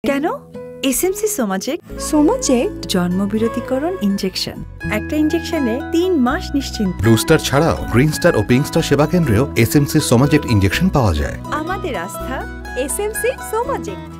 কেন? SMC Somaject জন্মবিরতিকরণ injection. একটা ইনজেকশনে 3 মাস নিশ্চিন্ত। ব্লু স্টার ছাড়াও গ্রিন স্টার ও পিঙ্ক স্টার সেবা কেন্দ্রেও এসএমসি সোমাজেক্ট ইনজেকশন পাওয়া যায়। আমাদের আস্থা এসএমসি সোমাজেক্ট।